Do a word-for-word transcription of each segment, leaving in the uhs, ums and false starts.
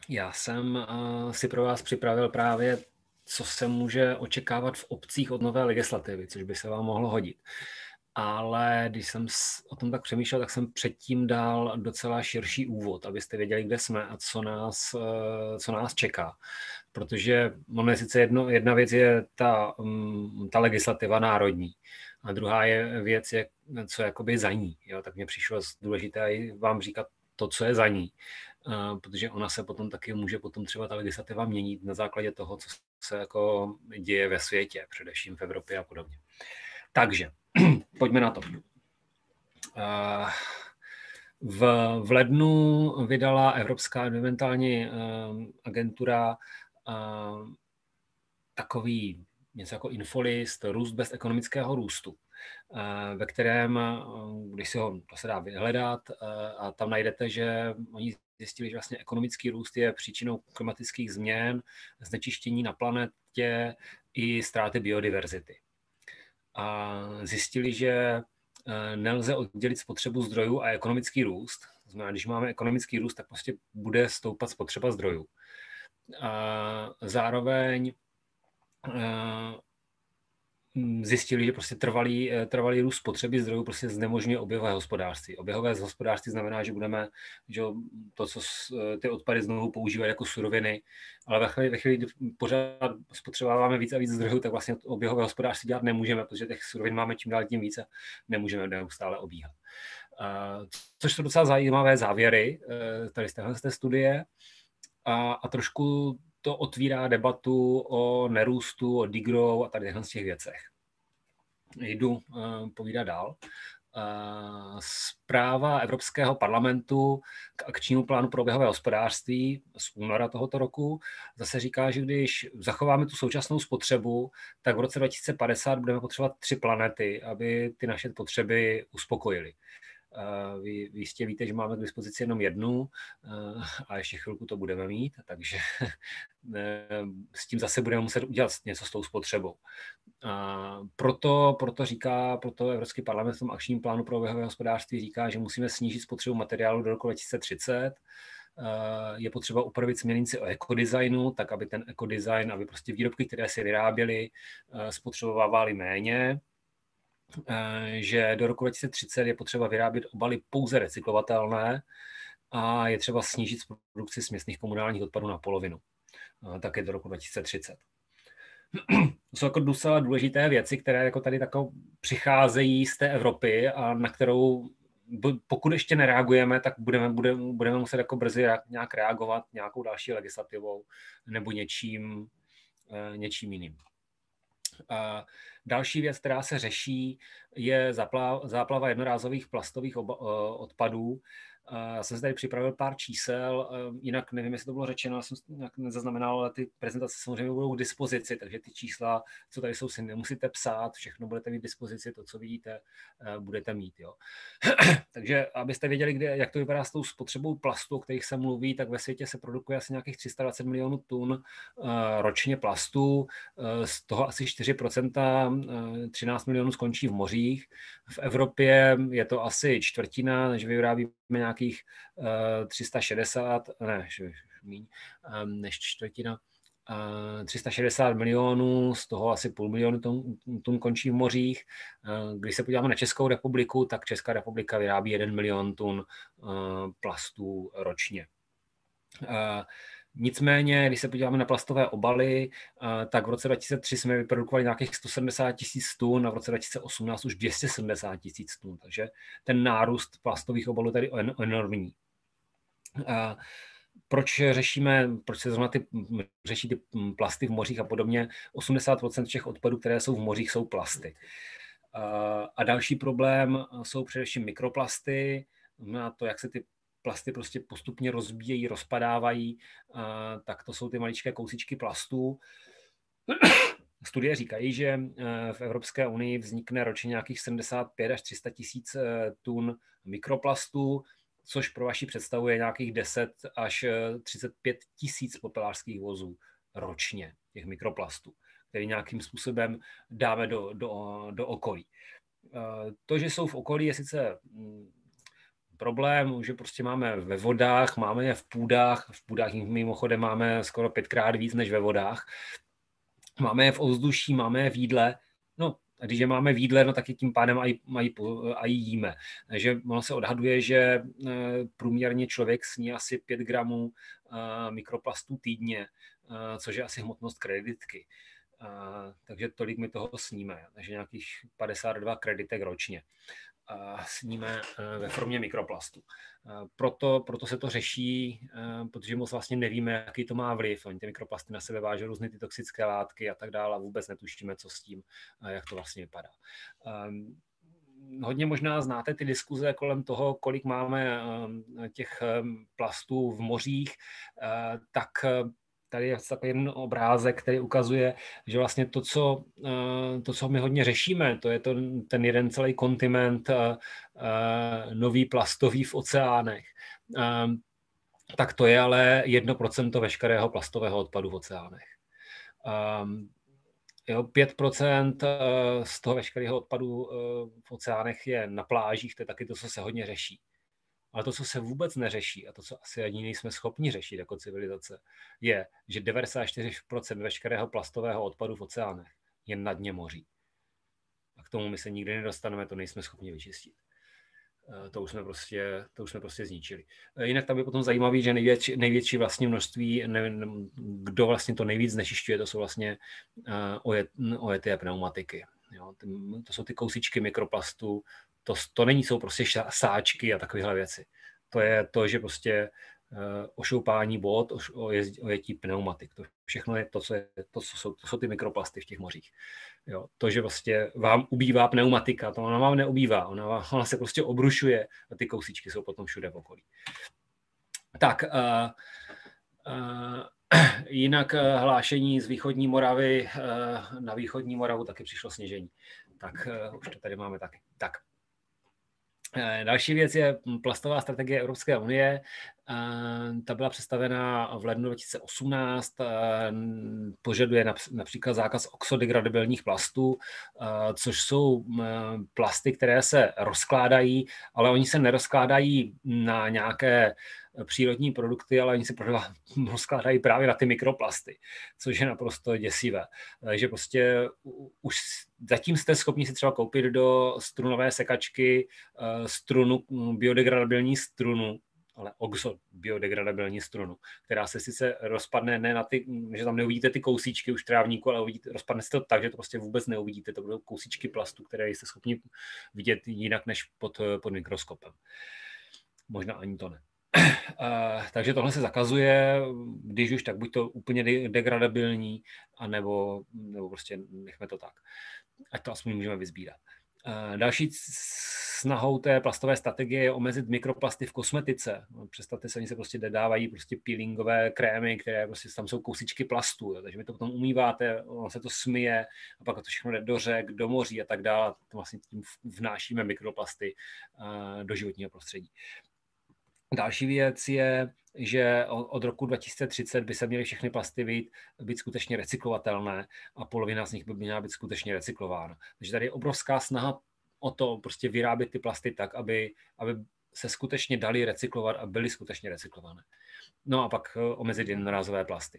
Já jsem uh, si pro vás připravil právě, co se může očekávat v obcích od nové legislativy, což by se vám mohlo hodit. Ale když jsem o tom tak přemýšlel, tak jsem předtím dal docela širší úvod, abyste věděli, kde jsme a co nás, co nás čeká. Protože máme sice jedno, jedna věc je ta, ta legislativa národní a druhá je věc, je, co je jakoby za ní. Jo? Tak mně přišlo důležité vám říkat to, co je za ní. Uh, protože ona se potom taky může potom třeba ta legislativa měnit na základě toho, co se jako děje ve světě, především v Evropě a podobně. Takže pojďme na to. Uh, v, v lednu vydala Evropská environmentální uh, agentura uh, takový něco jako infolist Růst bez ekonomického růstu, uh, ve kterém, uh, když si ho to se dá vyhledat, uh, a tam najdete, že oni zjistili, že vlastně ekonomický růst je příčinou klimatických změn, znečištění na planetě i ztráty biodiverzity. A zjistili, že nelze oddělit spotřebu zdrojů a ekonomický růst. To znamená, když máme ekonomický růst, tak prostě bude stoupat spotřeba zdrojů. A zároveň zjistili, že prostě trvalý, trvalý růst spotřeby zdrojů prostě znemožňuje oběhové hospodářství. Oběhové hospodářství znamená, že budeme, že to, co ty odpady znovu používají jako suroviny, ale ve chvíli, ve chvíli, kdy pořád spotřebováváme víc a víc zdrojů, tak vlastně oběhové hospodářství dělat nemůžeme, protože těch surovin máme čím dál tím více, nemůžeme neustále obíhat. Což jsou docela zajímavé závěry tady z téhle studie a, a trošku to otvírá debatu o nerůstu, o degrowth a tady z těch věcech. Jdu uh, povídat dál. Uh, zpráva Evropského parlamentu k akčnímu plánu pro oběhové hospodářství z února tohoto roku zase říká, že když zachováme tu současnou spotřebu, tak v roce dva tisíce padesát budeme potřebovat tři planety, aby ty naše potřeby uspokojily. Vy, vy jistě víte, že máme k dispozici jenom jednu a ještě chvilku to budeme mít, takže s tím zase budeme muset udělat něco s tou spotřebou. A proto, proto říká, proto Evropský parlament v tom akčním plánu pro oběhové hospodářství říká, že musíme snížit spotřebu materiálu do roku dva tisíce třicet. Je potřeba upravit směrnici o ekodesignu, tak aby ten ekodesign, aby prostě výrobky, které se vyráběly, spotřebovávaly méně, že do roku dva tisíce třicet je potřeba vyrábět obaly pouze recyklovatelné a je třeba snížit produkci směsných komunálních odpadů na polovinu. Také do roku dva tisíce třicet. To jsou jako docela důležité věci, které jako tady tako přicházejí z té Evropy a na kterou, pokud ještě nereagujeme, tak budeme, budeme, budeme muset jako brzy nějak reagovat nějakou další legislativou nebo něčím, něčím jiným. A další věc, která se řeší, je záplava jednorázových plastových odpadů. Já jsem si tady připravil pár čísel, jinak nevím, jestli to bylo řečeno, já jsem nějak nezaznamenal, ale ty prezentace samozřejmě budou k dispozici, takže ty čísla, co tady jsou, si nemusíte psát, všechno budete mít k dispozici, to, co vidíte, budete mít. Jo. Takže abyste věděli, kde, jak to vypadá s tou spotřebou plastu, o kterých se mluví, tak ve světě se produkuje asi nějakých tři sta dvacet milionů tun ročně plastu, z toho asi čtyři procenta, třináct milionů skončí v mořích. V Evropě je to asi čtvrtina, než vyrábíme nějakých uh, tři sta šedesát, ne, míň, um, než čtvrtina, uh, tři sta šedesát milionů, z toho asi půl milionu tun, tun končí v mořích. Uh, když se podíváme na Českou republiku, tak Česká republika vyrábí jeden milion tun uh, plastů ročně. Uh, Nicméně, když se podíváme na plastové obaly, tak v roce dva tisíce tři jsme vyprodukovali nějakých sto sedmdesát tisíc tun a v roce dva tisíce osmnáct už dvě stě sedmdesát tisíc tun. Takže ten nárůst plastových obalů je tady enormní. Proč řešíme, proč se zrovna ty, řeší ty plasty v mořích a podobně? osmdesát procent všech odpadů, které jsou v mořích, jsou plasty. A další problém jsou především mikroplasty, na to, jak se ty plasty prostě postupně rozbíjejí, rozpadávají, tak to jsou ty maličké kousíčky plastů. Studie říkají, že v Evropské unii vznikne ročně nějakých sedmdesát pět až tři sta tisíc tun mikroplastů, což pro vaši představu je nějakých deset až třicet pět tisíc popelářských vozů ročně, těch mikroplastů, který nějakým způsobem dáme do, do, do okolí. To, že jsou v okolí, je sice problém, že prostě máme ve vodách, máme je v půdách, v půdách mimochodem máme skoro pětkrát víc než ve vodách, máme je v ovzduší, máme je v jídle, no a když je máme v jídle, no tak je tím pádem aj, aj, aj jíme. Takže ono se odhaduje, že průměrně člověk sní asi pět gramů mikroplastů týdně, což je asi hmotnost kreditky. Uh, takže tolik my toho sníme, takže nějakých padesát dva kreditek ročně uh, sníme uh, ve formě mikroplastu. Uh, proto, proto se to řeší, uh, protože moc vlastně nevíme, jaký to má vliv. Oni ty mikroplasty na sebe vážou různé ty toxické látky a tak dále a vůbec netušíme, co s tím, uh, jak to vlastně vypadá. Um, hodně možná znáte ty diskuze kolem toho, kolik máme um, těch um, plastů v mořích, uh, tak uh, tady je takový jeden obrázek, který ukazuje, že vlastně to, co, to, co my hodně řešíme, to je to, ten jeden celý kontinent nový plastový v oceánech, tak to je ale jedno procento veškerého plastového odpadu v oceánech. Jo, pět procent z toho veškerého odpadu v oceánech je na plážích, to je taky to, co se hodně řeší. Ale to, co se vůbec neřeší a to, co asi ani nejsme schopni řešit jako civilizace, je, že devadesát čtyři procent veškerého plastového odpadu v oceánech je na dně moří. A k tomu my se nikdy nedostaneme, to nejsme schopni vyčistit. To už jsme prostě, to už jsme prostě zničili. Jinak tam je potom zajímavý, že největší, největší vlastně množství, nevím, kdo vlastně to nejvíc znečišťuje, to jsou vlastně ojeté pneumatiky. Jo, to jsou ty kousičky mikroplastů. To, to není, jsou prostě sáčky a takovéhle věci. To je to, že prostě uh, ošoupání bot, oš, ojetí pneumatik. To všechno je to, co, je, to, co, jsou, to jsou ty mikroplasty v těch mořích. Jo, to, že prostě vám ubývá pneumatika, to ona vám neubývá, ona, ona se prostě obrušuje a ty kousičky jsou potom všude v okolí. Tak, uh, uh, jinak uh, hlášení z východní Moravy uh, na východní Moravu taky přišlo sněžení. Tak uh, už to tady máme taky. Tak. Další věc je plastová strategie Evropské unie. Ta byla představena v lednu dva tisíce osmnáct, požaduje například zákaz oxodegradabilních plastů, což jsou plasty, které se rozkládají, ale oni se nerozkládají na nějaké přírodní produkty, ale oni se rozkládají právě na ty mikroplasty, což je naprosto děsivé. Takže prostě už zatím jste schopni si třeba koupit do strunové sekačky strunu, biodegradabilní strunu, ale oxo biodegradabilní strunu, která se sice rozpadne, ne na ty, že tam neuvidíte ty kousíčky už trávníku, ale uvidíte, rozpadne se to tak, že to prostě vůbec neuvidíte. To budou kousíčky plastu, které jste schopni vidět jinak než pod, pod mikroskopem. Možná ani to ne. Uh, takže tohle se zakazuje, když už tak buď to úplně degradabilní, anebo, nebo prostě nechme to tak. Ať to aspoň můžeme vyzbírat. Uh, další snahou té plastové strategie je omezit mikroplasty v kosmetice. Představte se, oni se prostě dodávají prostě peelingové krémy, které prostě tam jsou kousičky plastu, jo. Takže vy to potom umýváte, ono se to smije a pak to všechno jde do řek, do moří a tak dále. To vlastně tím vnášíme mikroplasty uh, do životního prostředí. Další věc je, že od roku dva tisíce třicet by se měly všechny plasty být, být skutečně recyklovatelné a polovina z nich by měla být skutečně recyklována. Takže tady je obrovská snaha o to prostě vyrábět ty plasty tak, aby, aby se skutečně dali recyklovat a byly skutečně recyklované. No a pak omezit jednorázové plasty.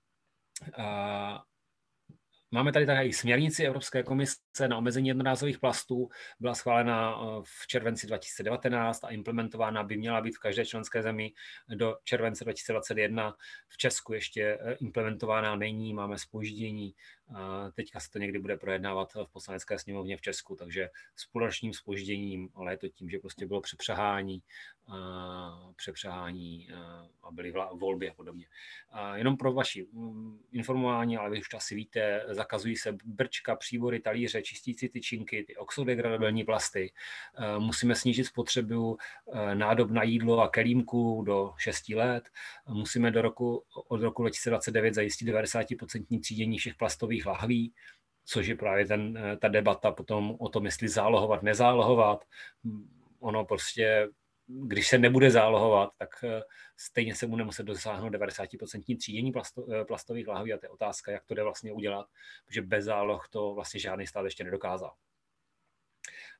A máme tady také i směrnici Evropské komise na omezení jednorázových plastů. Byla schválena v červenci dva tisíce devatenáct a implementována by měla být v každé členské zemi do července dva tisíce dvacet jedna. V Česku ještě implementována není, máme zpoždění. Teďka se to někdy bude projednávat v Poslanecké sněmovně v Česku, takže s půlročním zpožděním, ale je to tím, že prostě bylo přepřahání, přepřahání a byly volby a podobně. Jenom pro vaši informování, ale vy už to asi víte, zakazují se brčka, příbory, talíře, čistící tyčinky, ty oxodegradabilní plasty. Musíme snížit spotřebu nádob na jídlo a kelímku do šesti let. Musíme do roku, od roku dva tisíce dvacet devět zajistit devadesát procent třídění všech plastových lahví, což je právě ten, ta debata potom o tom, jestli zálohovat, nezálohovat. Ono prostě, když se nebude zálohovat, tak stejně se bude muset dosáhnout devadesát procent třídění plasto, plastových lahví a to je otázka, jak to jde vlastně udělat, protože bez záloh to vlastně žádný stát ještě nedokázal.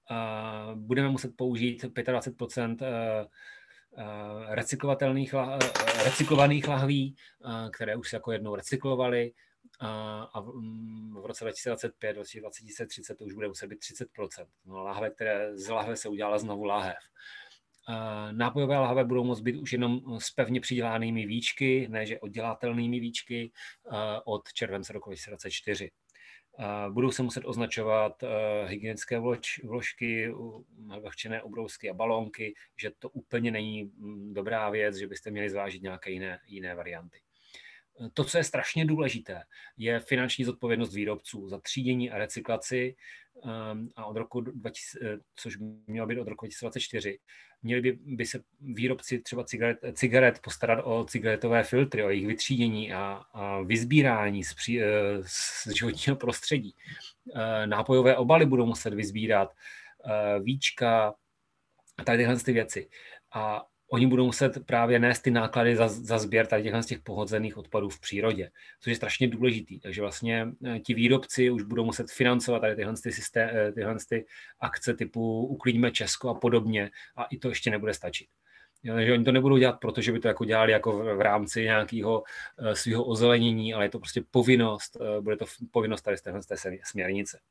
budeme muset použít dvacet pět procent recyklovatelných, recyklovaných lahví, které už se jako jednou recyklovaly, a v roce dva tisíce dvacet pět, dva tisíce třicet to už bude muset být třicet procent. No, lahve, které z lahve se udělala znovu láhev. Nápojové lahve budou moct být už jenom s pevně přidělanými víčky, ne že oddělatelnými víčky, od července roku dva tisíce dvacet čtyři. Budou se muset označovat hygienické vlož, vložky, vlhčené obrousky a balónky, že to úplně není dobrá věc, že byste měli zvážit nějaké jiné, jiné varianty. To, co je strašně důležité, je finanční zodpovědnost výrobců za třídění a recyklaci, a od roku dva tisíce, což by mělo být od roku dva tisíce dvacet čtyři, měli by, by se výrobci třeba cigaret, cigaret postarat o cigaretové filtry, o jejich vytřídění a, a vyzbírání z, při, z životního prostředí. Nápojové obaly budou muset vyzbírat, víčka a tady tyhle ty věci. A oni budou muset právě nést ty náklady za, za sběr tady těchto z těch pohodzených odpadů v přírodě, což je strašně důležitý. Takže vlastně ti výrobci už budou muset financovat tady tyhle, ty systém, tyhle ty akce typu Uklidíme Česko a podobně, a i to ještě nebude stačit. Takže oni to nebudou dělat, protože by to jako dělali jako v, v rámci nějakého svého ozelenění, ale je to prostě povinnost, bude to povinnost tady z téhle směrnice,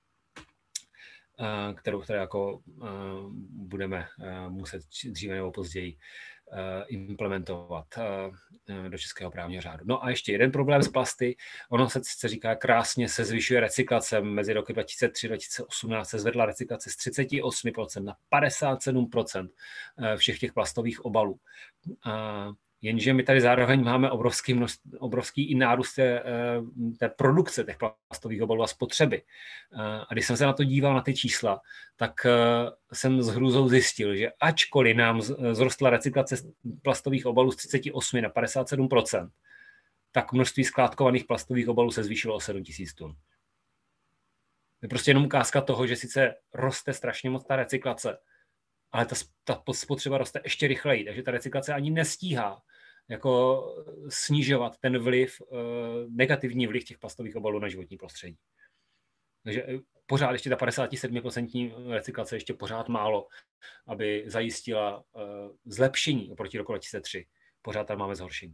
kterou které jako budeme muset dříve nebo později implementovat do českého právního řádu. No a ještě jeden problém s plasty. Ono se sice říká krásně, se zvyšuje recyklace. Mezi roky dva tisíce tři a dva tisíce osmnáct se zvedla recyklace z třicet osm procent na padesát sedm procent všech těch plastových obalů. Jenže my tady zároveň máme obrovský, množství, obrovský i nárůst té, té produkce těch plastových obalů a spotřeby. A když jsem se na to díval, na ty čísla, tak jsem s hrůzou zjistil, že ačkoliv nám zrostla recyklace plastových obalů z třicet osm na padesát sedm procent, tak množství skládkovaných plastových obalů se zvýšilo o sedm tisíc tun. Je prostě jenom ukázka toho, že sice roste strašně moc ta recyklace, ale ta, ta spotřeba roste ještě rychleji, takže ta recyklace ani nestíhá jako snižovat ten vliv, negativní vliv těch plastových obalů na životní prostředí. Takže pořád ještě ta padesát sedm procent recyklace ještě pořád málo, aby zajistila zlepšení oproti roku dva tisíce tři. Pořád tam máme zhoršení.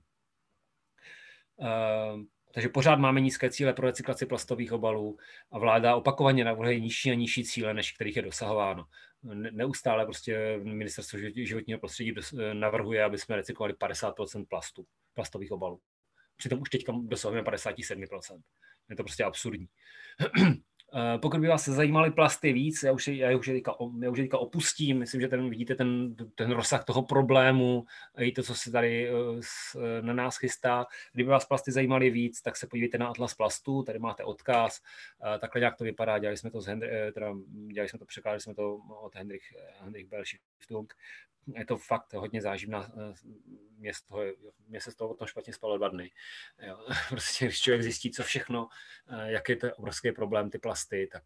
Takže pořád máme nízké cíle pro recyklaci plastových obalů a vláda opakovaně navrhuje nižší a nižší cíle, než kterých je dosahováno. Neustále prostě ministerstvo životního prostředí navrhuje, aby jsme recyklovali padesát procent plastu, plastových obalů. Přitom už teďka dosahujeme padesát sedm procent. Je to prostě absurdní. Pokud by vás zajímaly plasty víc, já už, já už, teďka, já už teďka opustím, myslím, že ten, vidíte ten, ten rozsah toho problému i to, co se tady na nás chystá. Kdyby vás plasty zajímaly víc, tak se podívejte na Atlas plastů, tady máte odkaz, takhle nějak to vypadá, dělali jsme to, z Hendry, teda, dělali jsme to překládali jsme to od Hendrich, Hendrich Bell-Stiftung. Je to fakt hodně záživná, mě, z toho, mě se z toho potom špatně spalo dva dny. Jo. Prostě když člověk zjistí, co všechno, jaký to je obrovský problém, ty plasty, tak,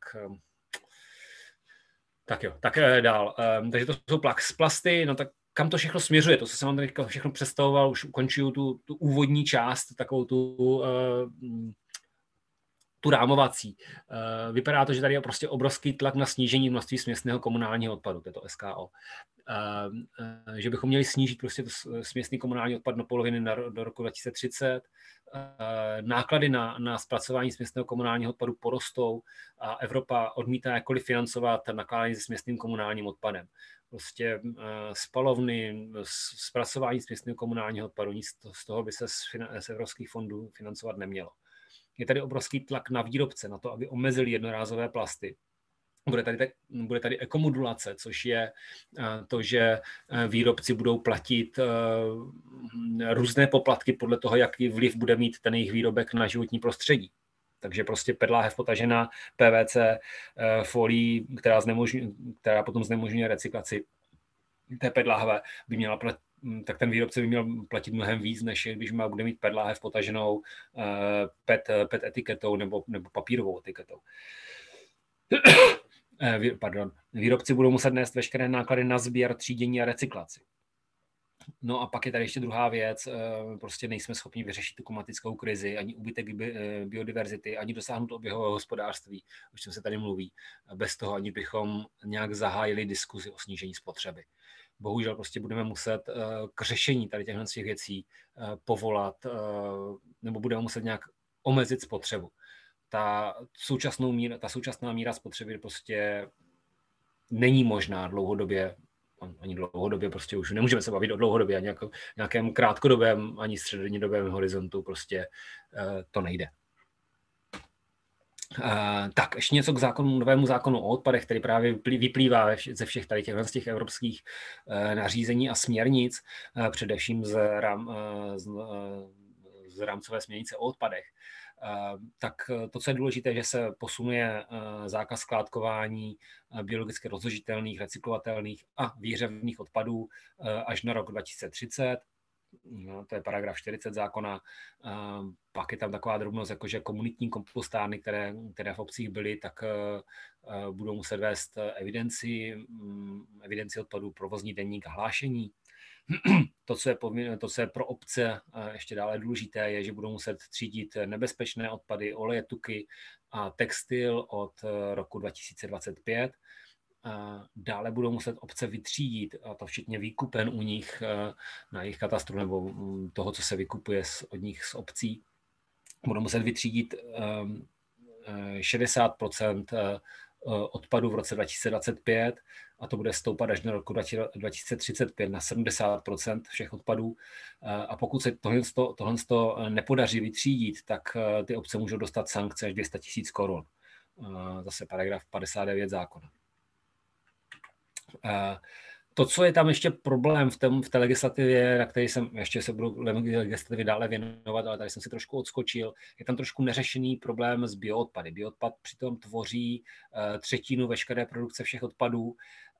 tak jo, tak dál. Takže to jsou plasty, no tak kam to všechno směřuje, to, co jsem vám tady všechno představoval, už ukončuju tu, tu úvodní část, takovou tu, tu rámovací. Vypadá to, že tady je prostě obrovský tlak na snížení množství směsného komunálního odpadu, to je to S K O. Že bychom měli snížit prostě to směsný komunální odpad na poloviny na, do roku dva tisíce třicet. Náklady na, na zpracování směsného komunálního odpadu porostou a Evropa odmítá jakkoliv financovat nakládání se směsným komunálním odpadem. Prostě spalovny, zpracování směsného komunálního odpadu, nic z toho by se z, z evropských fondů financovat nemělo. Je tady obrovský tlak na výrobce, na to, aby omezili jednorázové plasty. Bude tady, bude tady ekomodulace, což je to, že výrobci budou platit různé poplatky podle toho, jaký vliv bude mít ten jejich výrobek na životní prostředí. Takže prostě PET láhev potažená P V C folií, která, která potom znemožňuje recyklaci té PET láhve, by měla platit, tak ten výrobce by měl platit mnohem víc, než když má, bude mít PET láhev potaženou PET, PET etiketou nebo, nebo papírovou etiketou. Pardon. Výrobci budou muset nést veškeré náklady na sběr, třídění a recyklaci. No a pak je tady ještě druhá věc, prostě nejsme schopni vyřešit tu klimatickou krizi, ani úbytek biodiverzity, ani dosáhnout oběhového hospodářství, o čem se tady mluví, bez toho, ani bychom nějak zahájili diskuzi o snížení spotřeby. Bohužel prostě budeme muset k řešení tady těchto těch věcí povolat, nebo budeme muset nějak omezit spotřebu. Ta, současnou míra, ta současná míra spotřeby prostě není možná dlouhodobě, ani dlouhodobě, prostě už nemůžeme se bavit o dlouhodobě, ani jako nějakém krátkodobém, ani střednědobém horizontu, prostě to nejde. Uh, tak, ještě něco k zákonu, novému zákonu o odpadech, který právě vyplývá ze všech tady těch, z těch evropských uh, nařízení a směrnic, uh, především z, rám, uh, z, uh, z rámcové směrnice o odpadech. Uh, tak to, co je důležité, že se posunuje uh, zákaz skládkování uh, biologicky rozložitelných, recyklovatelných a výhřevných odpadů uh, až na rok dva tisíce třicet. No, to je paragraf čtyřicet zákona. Uh, pak je tam taková drobnost, jako že komunitní kompostárny, které, které v obcích byly, tak uh, budou muset vést evidenci, um, evidenci odpadů, provozní deník a hlášení. To, co je, povin, to, co je pro obce uh, ještě dále důležité, je, že budou muset třídit nebezpečné odpady, oleje, tuky a textil od uh, roku dva tisíce dvacet pět. Dále budou muset obce vytřídit, a to včetně výkupen u nich na jejich katastru nebo toho, co se vykupuje od nich z obcí. Budou muset vytřídit šedesát procent odpadu v roce dva tisíce dvacet pět a to bude stoupat až na roku dva tisíce třicet pět na sedmdesát procent všech odpadů. A pokud se tohle, tohle nepodaří vytřídit, tak ty obce můžou dostat sankce až dvě stě tisíc korun. Zase paragraf padesát devět zákona. To, co je tam ještě problém v, tom, v té legislativě, na který jsem, ještě se budu legislativě dále věnovat, ale tady jsem si trošku odskočil, je tam trošku neřešený problém s bioodpady. Bioodpad přitom tvoří uh, třetinu veškeré produkce všech odpadů uh,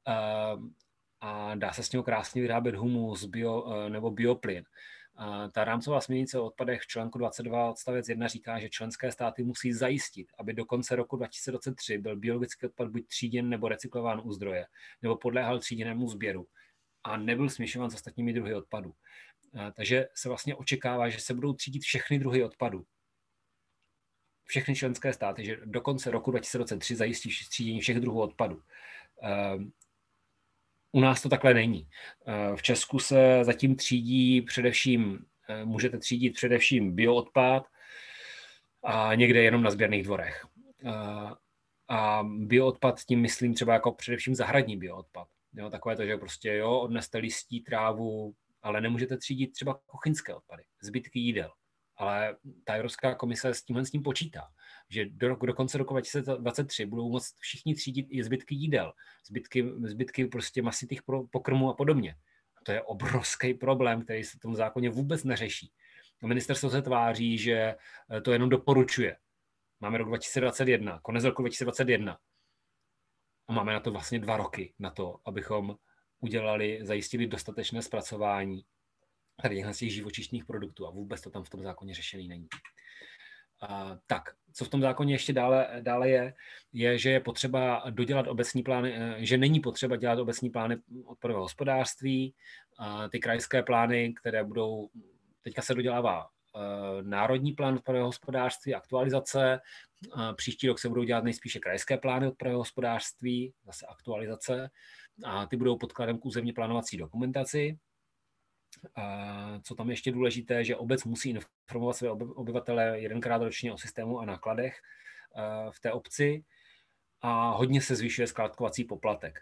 a dá se s něho krásně vyrábět humus bio, uh, nebo bioplyn. Uh, ta rámcová směrnice o odpadech v článku dvacet dva odstavec jedna říká, že členské státy musí zajistit, aby do konce roku dva tisíce dvacet tři byl biologický odpad buď tříděn nebo recyklován u zdroje, nebo podléhal tříděnému sběru a nebyl směšován s ostatními druhy odpadů. Uh, takže se vlastně očekává, že se budou třídit všechny druhy odpadů. Všechny členské státy, že do konce roku dva tisíce dvacet tři zajistí třídění všech druhů odpadů. Uh, U nás to takhle není. V Česku se zatím třídí především, můžete třídit především bioodpad a někde jenom na sběrných dvorech. A bioodpad tím myslím třeba jako především zahradní bioodpad. Jo, takové to, že prostě jo, odneste listí, trávu, ale nemůžete třídit třeba kuchyňské odpady, zbytky jídel. Ale ta Evropská komise s tímhle s tím počítá, že do, roku, do konce roku dva tisíce dvacet tři budou moct všichni třídit i zbytky jídel, zbytky, zbytky prostě masitých pokrmů a podobně. A to je obrovský problém, který se v tom zákoně vůbec neřeší. A ministerstvo se tváří, že to jenom doporučuje. Máme rok dva tisíce dvacet jedna, konec roku dva tisíce dvacet jedna. A máme na to vlastně dva roky na to, abychom udělali, zajistili dostatečné zpracování tady z těch živočišných produktů a vůbec to tam v tom zákoně řešený není. A, tak, co v tom zákoně ještě dále, dále je, je, že je potřeba dodělat obecní plány, že není potřeba dělat obecní plány odpadového hospodářství. A ty krajské plány, které budou, teďka se dodělává národní plán odpadového hospodářství, aktualizace. A příští rok se budou dělat nejspíše krajské plány odpadového hospodářství, zase aktualizace. A ty budou podkladem k územně plánovací dokumentaci. A co tam ještě důležité, že obec musí informovat své obyvatele jedenkrát ročně o systému a nákladech v té obci a hodně se zvyšuje skládkovací poplatek.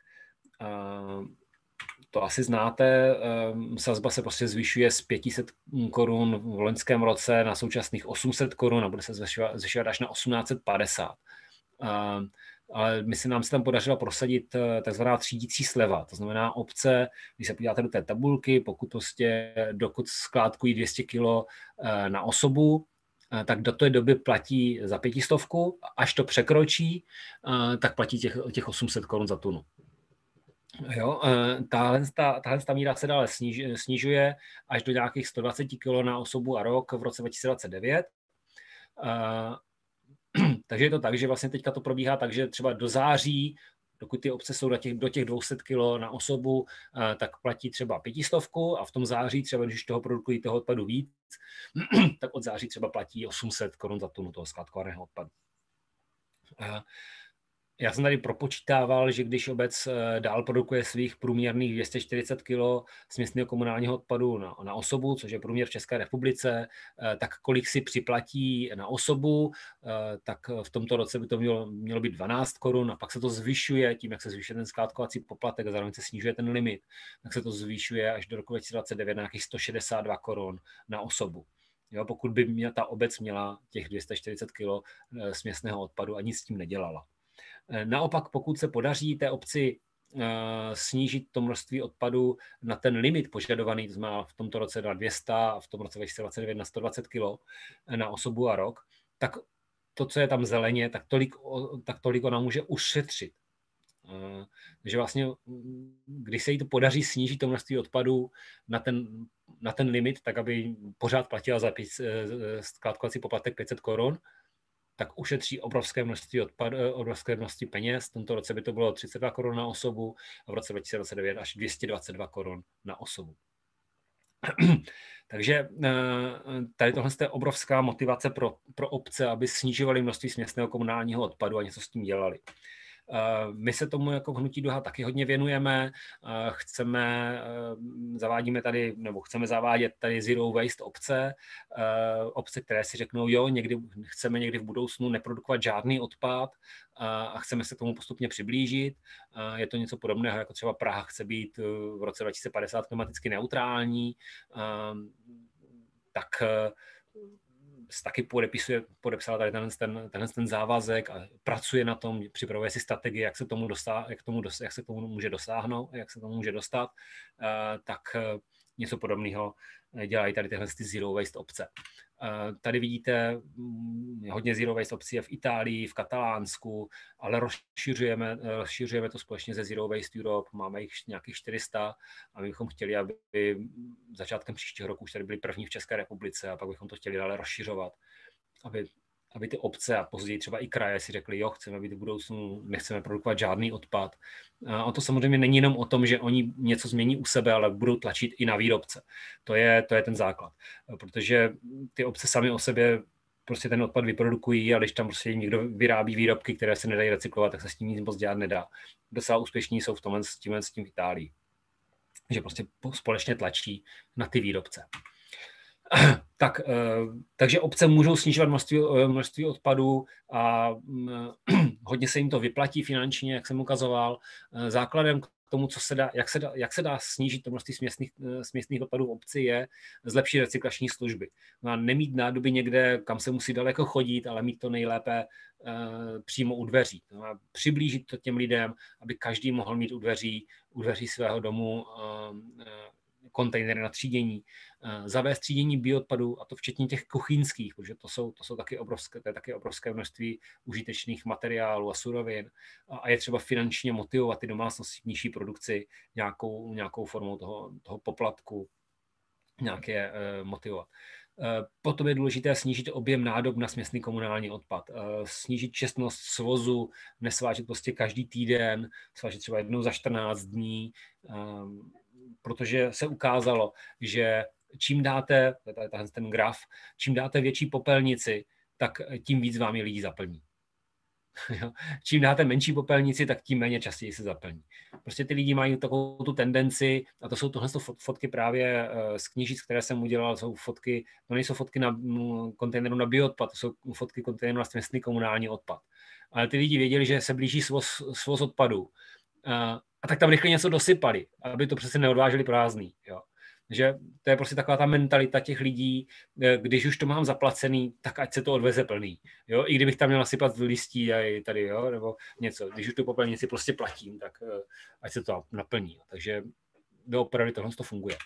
To asi znáte, sazba se prostě zvyšuje z pět set korun v loňském roce na současných osm set korun a bude se zvyšovat, zvyšovat až na osmnáct set padesát. Ale my se nám se tam podařilo prosadit takzvaná třídící sleva. To znamená obce, když se podíváte do té tabulky, pokud prostě dokud skládkují dvě stě kilo na osobu, tak do té doby platí za pětistovku, až to překročí, tak platí těch, těch osm set korun za tunu. Jo, tahle, ta, tahle ta míra se dále sniž, snižuje až do nějakých sto dvacet kilo na osobu a rok v roce dva tisíce dvacet devět. Takže je to tak, že vlastně teďka to probíhá tak, že třeba do září Dokud ty obce jsou do těch, do těch dvě stě kilo na osobu, tak platí třeba pětistovku a v tom září třeba, když toho produkují toho odpadu víc, tak od září třeba platí osm set korun za tunu toho skládkovaného odpadu. Já jsem tady propočítával, že když obec dál produkuje svých průměrných dvě stě čtyřicet kilo směsného komunálního odpadu na, na osobu, což je průměr v České republice, tak kolik si připlatí na osobu, tak v tomto roce by to mělo, mělo být dvanáct korun a pak se to zvyšuje tím, jak se zvyšuje ten skládkovací poplatek a zároveň se snižuje ten limit, tak se to zvyšuje až do roku dva tisíce dvacet devět na nějakých sto šedesát dva korun na osobu. Jo, pokud by měla, ta obec měla těch dvě stě čtyřicet kilo směsného odpadu a nic s tím nedělala. Naopak, pokud se podaří té obci snížit to množství odpadu na ten limit požadovaný, to znamená v tomto roce na dvě stě a v tom roce dva tisíce dvacet devět na sto dvacet kilo na osobu a rok, tak to, co je tam zeleně, tak tolik, tak tolik ona může ušetřit. Takže vlastně, když se jí to podaří snížit to množství odpadu na ten, na ten limit, tak aby pořád platila za skládkovací poplatek pět set korun, tak ušetří obrovské množství odpad, obrovské množství peněz. V tomto roce by to bylo třicet dva korun na osobu a v roce dva tisíce dvacet devět až dvě stě dvacet dva korun na osobu. Takže tady tohle je obrovská motivace pro, pro obce, aby snižovaly množství směsného komunálního odpadu a něco s tím dělali. My se tomu jako v Hnutí Duha taky hodně věnujeme. Chceme, zavádíme tady, nebo chceme zavádět tady zero waste obce, obce, které si řeknou, jo, někdy chceme někdy v budoucnu neprodukovat žádný odpad a chceme se k tomu postupně přiblížit. Je to něco podobného, jako třeba Praha chce být v roce dva tisíce padesát klimaticky neutrální, tak taky podepisuje, podepsala tady tenhle ten, tenhle ten závazek a pracuje na tom, připravuje si strategii, jak se tomu dostá, jak tomu dos, jak se tomu může dosáhnout, jak se tomu může dostat, tak něco podobného dělají tady tyhle ty zero waste obce. Tady vidíte, hodně zero waste obcí je v Itálii, v Katalánsku, ale rozšiřujeme, rozšiřujeme to společně ze Zero Waste Europe, máme jich nějakých čtyři sta a my bychom chtěli, aby začátkem příštího roku už tady byli první v České republice a pak bychom to chtěli dále rozšiřovat, aby, aby ty obce a později třeba i kraje si řekli, jo, chceme být v budoucnu, nechceme produkovat žádný odpad. A to samozřejmě není jenom o tom, že oni něco změní u sebe, ale budou tlačit i na výrobce. To je, to je ten základ, protože ty obce sami o sobě prostě ten odpad vyprodukují a když tam prostě někdo vyrábí výrobky, které se nedají recyklovat, tak se s tím nic moc dělat nedá. Docela úspěšní jsou v tomhle s tím, s tím v Itálii, že prostě společně tlačí na ty výrobce. Tak, takže obce můžou snižovat množství, množství odpadů a hodně se jim to vyplatí finančně, jak jsem ukazoval. Základem k tomu, co se dá, jak, se dá, jak se dá snížit to množství směsných, směsných odpadů v obci, je zlepšit recyklační služby. No nemít nádoby někde, kam se musí daleko chodit, ale mít to nejlépe uh, přímo u dveří. No přiblížit to těm lidem, aby každý mohl mít u dveří, u dveří svého domu uh, uh, kontejnery na třídění, zavést třídění bioodpadů, a to včetně těch kuchyňských, protože to jsou, to jsou taky obrovské, to je taky obrovské množství užitečných materiálů a surovin a je třeba finančně motivovat ty domácnosti k nižší produkci nějakou, nějakou formou toho, toho poplatku, nějaké uh, motivovat. Uh, potom je důležité snížit objem nádob na směsný komunální odpad, uh, snížit čestnost svozu, nesvážet prostě každý týden, svážet třeba jednou za čtrnáct dní, um, protože se ukázalo, že čím dáte, tady ten graf, čím dáte větší popelnici, tak tím víc vám je lidí zaplní. Čím dáte menší popelnici, tak tím méně častěji se zaplní. Prostě ty lidi mají takovou tu tendenci, a to jsou tohle fotky právě z knížic, které jsem udělal, jsou fotky, to nejsou fotky na kontejneru na bioodpad, to jsou fotky kontejneru na směsný komunální odpad. Ale ty lidi věděli, že se blíží svoz, svoz odpadů. A tak tam rychle něco dosypali, aby to přece neodváželi prázdný. Jo. Že to je prostě taková ta mentalita těch lidí, když už to mám zaplacený, tak ať se to odveze plný. Jo. I kdybych tam měl nasypat listí a tady, jo, nebo něco. Když už tu popelnici prostě platím, tak ať se to naplní. Takže doopravdy tohle to funguje.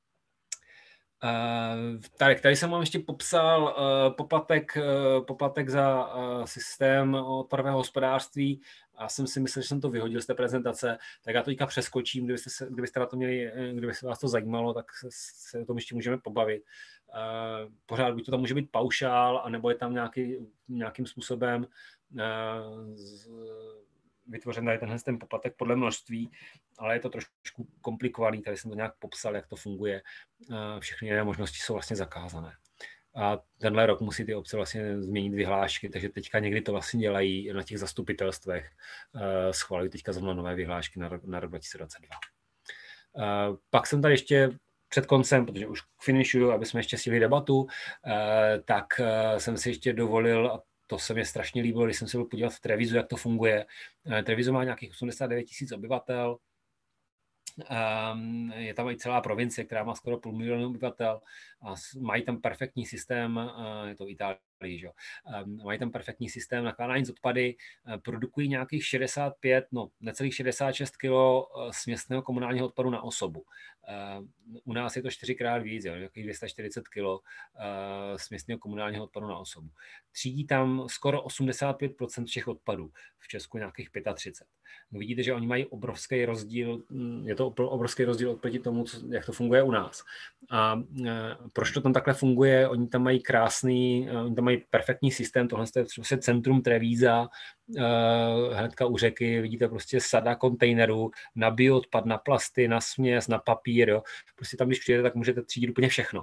Uh, tady, tady jsem vám ještě popsal uh, poplatek, uh, poplatek za uh, systém odpadového hospodářství. Já jsem si myslel, že jsem to vyhodil z té prezentace, tak já to teďka přeskočím, kdybyste, se, kdybyste na to měli, kdyby se vás to zajímalo, tak se, se o tom ještě můžeme pobavit. Uh, pořád buď to tam může být paušál, anebo je tam nějaký, nějakým způsobem uh, z, vytvořen tady tenhle ten poplatek podle množství, ale je to trošku komplikovaný, tady jsem to nějak popsal, jak to funguje. Všechny jiné možnosti jsou vlastně zakázané. A tenhle rok musí ty obce vlastně změnit vyhlášky, takže teďka někdy to vlastně dělají na těch zastupitelstvech, schvalují teďka zrovna nové vyhlášky na rok, na rok dva tisíce dvacet dva. Pak jsem tady ještě před koncem, protože už finišuju, aby jsme ještě stihli debatu, tak jsem si ještě dovolil, a to se mi strašně líbilo, když jsem se byl podívat v Trevisu, jak to funguje. Treviso má nějakých osmdesát devět tisíc obyvatel, je tam i celá provincie, která má skoro půl milionu obyvatel a mají tam perfektní systém, je to Itálie, že? Mají tam perfektní systém nakládání s odpady, produkují nějakých šedesát pět, no necelých šedesát šest kilo směsného komunálního odpadu na osobu. U nás je to čtyřikrát víc, jo, nějakých dvě stě čtyřicet kilo směsného komunálního odpadu na osobu. Třídí tam skoro osmdesát pět procent všech odpadů, v Česku nějakých třicet pět. Vidíte, že oni mají obrovský rozdíl, je to obrovský rozdíl oproti tomu, jak to funguje u nás. A proč to tam takhle funguje? Oni tam mají krásný, oni tam mají perfektní systém, tohle je prostě centrum Trevíza, hnedka u řeky, vidíte prostě sada kontejnerů na bioodpad, na plasty, na směs, na papír, jo. Prostě tam, když přijete, tak můžete třídit úplně všechno.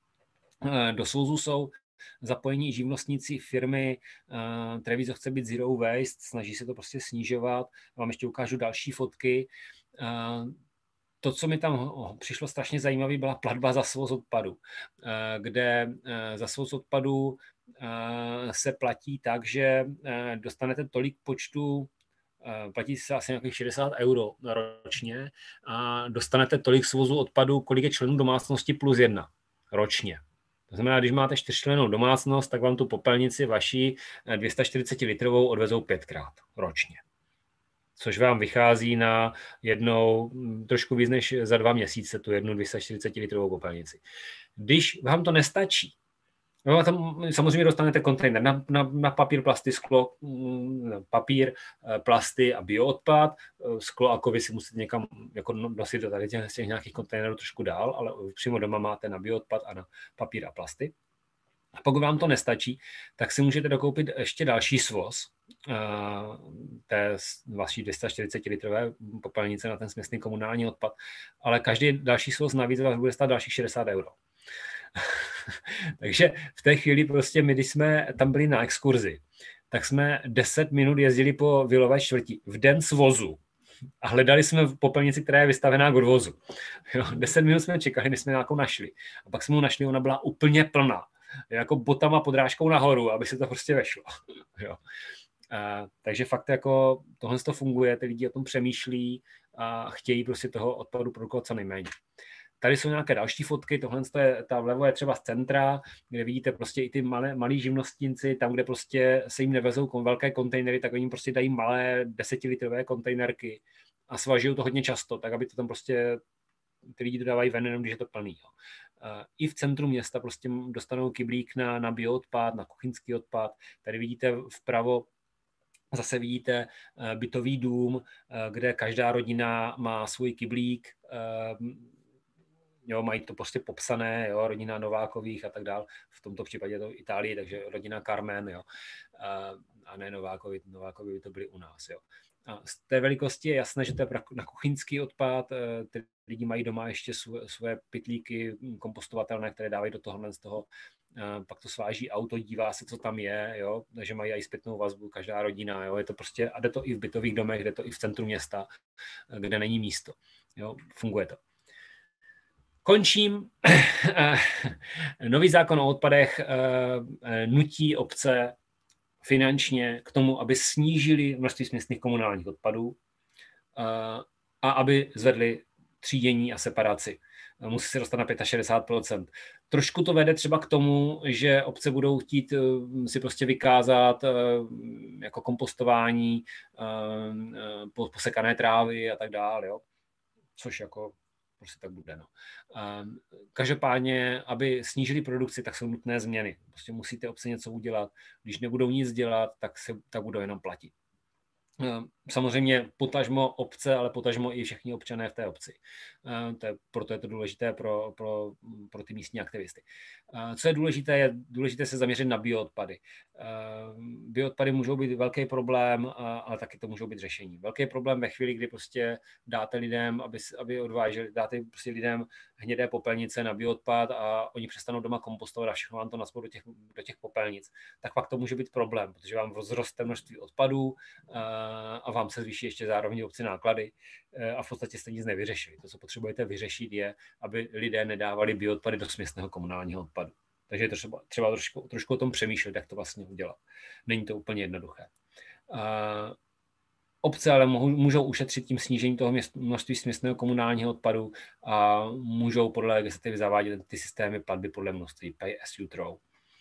Do souzu jsou zapojení živnostníci firmy, uh, Treviso chce být zero waste, snaží se to prostě snižovat. Vám ještě ukážu další fotky. Uh, to, co mi tam přišlo strašně zajímavé, byla platba za svoz odpadu, uh, kde uh, za svoz odpadu uh, se platí tak, že uh, dostanete tolik počtu, uh, platí se asi nějakých šedesát euro ročně a dostanete tolik svozů odpadu, kolik je členů domácnosti plus jedna ročně. To znamená, když máte čtyřčlennou domácnost, tak vám tu popelnici vaší dvě stě čtyřicet litrovou odvezou pětkrát ročně. Což vám vychází na jednou, trošku víc než za dva měsíce, tu jednu dvě stě čtyřicet litrovou popelnici. Když vám to nestačí, no, tam samozřejmě dostanete kontejner na, na, na papír, plasty, sklo, papír, plasty a bioodpad. Sklo a kovy si musíte někam jako nosit do tady těch, těch nějakých kontejnerů trošku dál, ale přímo doma máte na bioodpad a na papír a plasty. A pokud vám to nestačí, tak si můžete dokoupit ještě další svoz té vaší dvě stě čtyřicet litrové popelnice na ten směsný komunální odpad, ale každý další svoz navíc vás bude stát dalších šedesát euro. Takže v té chvíli prostě my, když jsme tam byli na exkurzi, tak jsme deset minut jezdili po vilové čtvrti v den svozu a hledali jsme v popelnici, která je vystavená k odvozu. Jo, deset minut jsme čekali, než jsme nějakou našli. A pak jsme ji našli, ona byla úplně plná. Jako botama podrážkou nahoru, aby se to prostě vešlo. Jo. A, takže fakt jako tohle to funguje, ty lidi o tom přemýšlí a chtějí prostě toho odpadu produkovat co nejméně. Tady jsou nějaké další fotky, tohle je, ta vlevo je třeba z centra, kde vidíte prostě i ty malé, malí živnostníci, tam, kde prostě se jim nevezou velké kontejnery, tak oni jim prostě dají malé desetilitrové kontejnerky a svažují to hodně často, tak aby to tam prostě ty lidi dodávají ven, jenom když je to plný. Jo. I v centru města prostě dostanou kyblík na, na bioodpad, na kuchyňský odpad. Tady vidíte vpravo, zase vidíte bytový dům, kde každá rodina má svůj kyblík, jo, mají to prostě popsané, jo, rodina Novákových a tak dál. V tomto případě je to Itálie, takže rodina Carmen, jo, a ne Novákovi, Novákovi by to byli u nás, jo. A z té velikosti je jasné, že to je na kuchyňský odpad, ty lidi mají doma ještě svoje pytlíky kompostovatelné, které dávají do tohohle z toho, pak to sváží auto, dívá se, co tam je, jo, takže mají i zpětnou vazbu, každá rodina, jo, je to prostě, a jde to i v bytových domech, jde to i v centru města, kde není místo, jo, funguje to. Končím. Nový zákon o odpadech nutí obce finančně k tomu, aby snížili množství směsných komunálních odpadů a aby zvedli třídění a separaci. Musí se dostat na šedesát pět procent. Trošku to vede třeba k tomu, že obce budou chtít si prostě vykázat jako kompostování, posekané trávy a tak dále, jo? Což jako prostě tak bude. No. Každopádně, aby snížili produkci, tak jsou nutné změny. Prostě musíte obce něco udělat. Když nebudou nic dělat, tak, se, tak budou jenom platit. samozřejmě potažmo obce, ale potažmo i všichni občané v té obci. To je, proto je to důležité pro, pro, pro ty místní aktivisty. Co je důležité, je důležité se zaměřit na bioodpady. Bioodpady můžou být velký problém, ale taky to můžou být řešení. Velký problém ve chvíli, kdy prostě dáte lidem, aby, aby odváželi, dáte prostě lidem hnědé popelnice na bioodpad a oni přestanou doma kompostovat a všechno vám to naspou do těch, do těch popelnic, tak pak to může být problém, protože vám rozroste množství odpadů a vám se zvýší ještě zároveň obci náklady a v podstatě jste nic nevyřešili. To, co potřebujete vyřešit, je, aby lidé nedávali bioodpady do směsného komunálního odpadu. Takže je to třeba, třeba trošku, trošku o tom přemýšlet, jak to vlastně udělat. Není to úplně jednoduché. A obce ale mohou, můžou ušetřit tím snížením toho měst, množství směsného komunálního odpadu a můžou podle legislativy zavádět ty systémy platby podle množství, pay as you throw.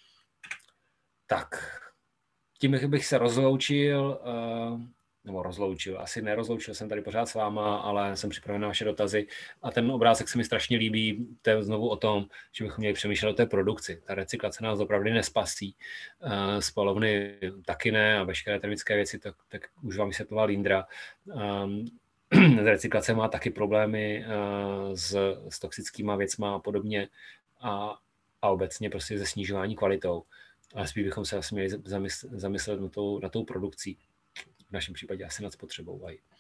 Tak, tím bych se rozloučil, nebo rozloučil, asi nerozloučil jsem tady pořád s váma, ale jsem připraven na vaše dotazy a ten obrázek se mi strašně líbí, to je znovu o tom, že bychom měli přemýšlet o té produkci. Ta recyklace nás opravdu nespasí, spalovny taky ne a veškeré termické věci, tak, tak už vám vysvětloval Lindra. Recyklace má taky problémy s, s toxickými věcmi a podobně a, a obecně prostě se snižování kvalitou. Ale spíš bychom se asi měli zamyslet, zamyslet na tou, na tou produkcí. V našem případě asi nad spotřebou.